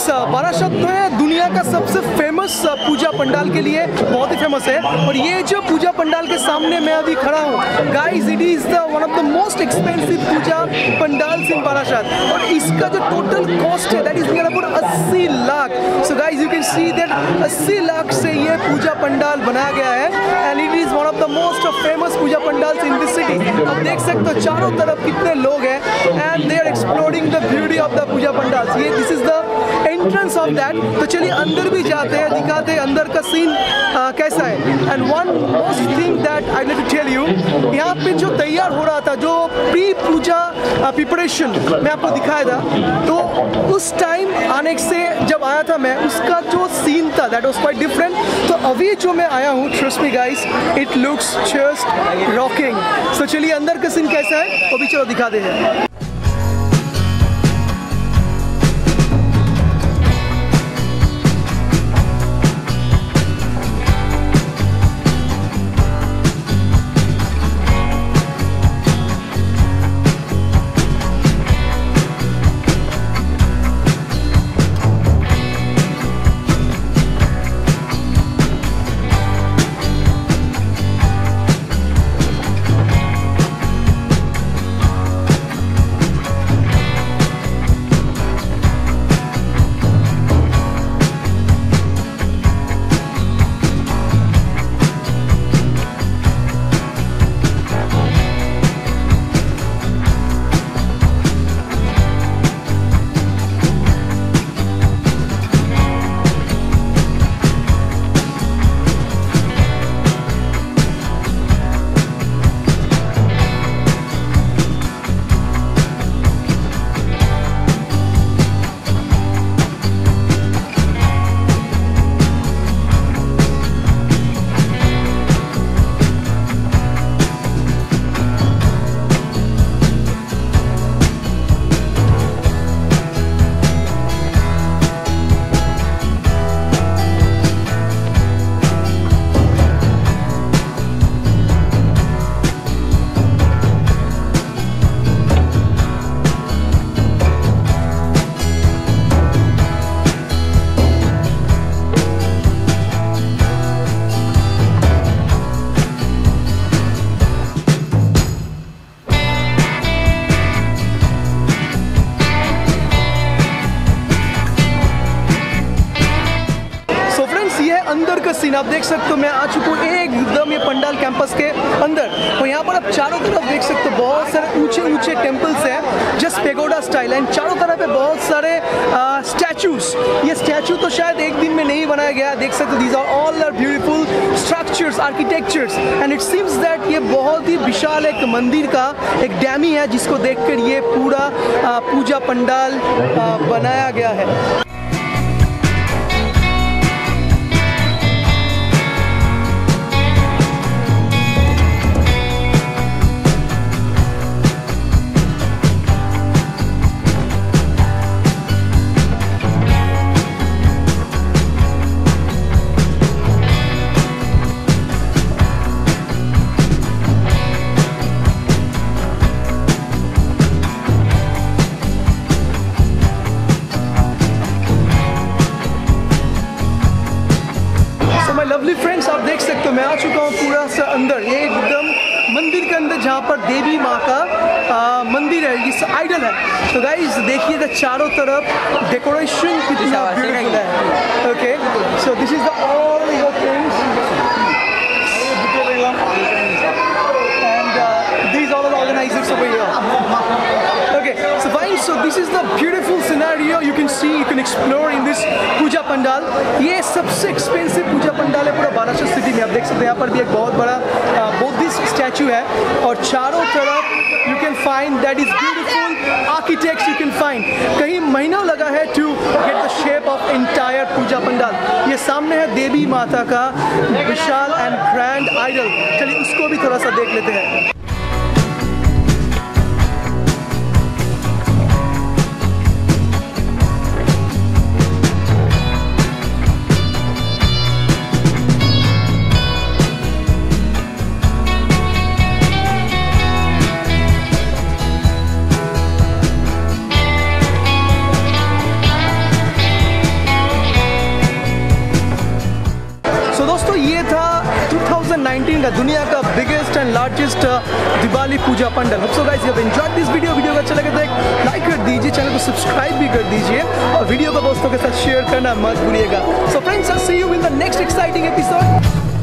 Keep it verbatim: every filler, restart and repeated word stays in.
बारासात जो है दुनिया का सबसे फेमस पूजा पंडाल के लिए बहुत ही फेमस है। और ये जो पूजा पंडाल के सामने मैं अभी खड़ा हूँ guys, it is the one of the most expensive puja pandal in Barasat. और इसका जो टोटल कॉस्ट है दैट इज नियर अबाउट अस्सी lakh. So guys you can see that अस्सी लाख से ये पूजा पंडाल बनाया गया है and it is one of the most famous puja pandal in this city. आप देख सकते हो चारों तरफ कितने लोग हैं and they are exploring the beauty of the puja pandal. ये this is the entrance of that. तो चलिए अंदर भी जाते हैं, दिखाते हैं अंदर का सीन uh, कैसा है। And one most thing that I let tell you, यहाँ पे जो तैयार हो रहा था, जो प्री पूजा प्रिपरेशन मैं आपको दिखाया था, तो उस टाइम आने से जब आया था मैं, उसका जो सीन था दैट वाज क्वाइट डिफरेंट। तो अभी जो मैं आया हूँ, trust me guys, it looks just rocking. So चलिए अंदर का सीन कैसा है वो भी चलो दिखाते हैं। अंदर का सीन आप देख सकते हो। मैं आ चुका हूँ एकदम ये पंडाल कैंपस के अंदर। और यहाँ पर आप चारों तरफ देख सकते हो बहुत सारे ऊंचे ऊंचे टेम्पल्स हैं, जस्ट पेगोडा स्टाइल एंड चारों तरफ पे बहुत सारे स्टैचूज। ये स्टैचू तो शायद एक दिन में नहीं बनाया गया, देख सकते हो these are all are beautiful structures, architectures and it seems that ये बहुत ही विशाल एक मंदिर का एक डैमी है जिसको देखकर ये पूरा आ, पूजा पंडाल आ, बनाया गया है। लवली फ्रेंड्स आप देख सकते हो मैं आ चुका हूँ पूरा सा अंदर, ये एकदम मंदिर के अंदर जहाँ पर देवी माँ का आ, मंदिर है, ये आइडल है। तो गाइस देखिएगा चारों तरफ डेकोरेशन कितना ब्यूटीफुल है। Okay so this is the all your things and these all are organizers over here. Okay, so fine. So this is the beautiful scenario you can see, you can explore in this puja pandal. ये सबसे expensive puja pandal है पूरा Barasat city में। आप देख सकते हैं यहाँ पर भी एक बहुत बड़ा बुद्धिस्ट स्टैचू है और चारों तरफ you can find that is beautiful architects you can find। कहीं महीनों लगा है to get the shape of entire पूजा पंडाल। ये सामने है देवी माता का विशाल एंड ग्रैंड आइडल। चलिए उसको भी थोड़ा सा देख लेते हैं। दोस्तों ये था टू थाउजेंड नाइनटीन का दुनिया का biggest and largest Diwali puja pandal. So guys, you have enjoyed this video. Video को अच्छा लगे तो एक लाइक कर दीजिए, चैनल को सब्सक्राइब भी कर दीजिए और वीडियो को दोस्तों के साथ शेयर करना मत भूलिएगा। So friends, I see you in the next exciting episode.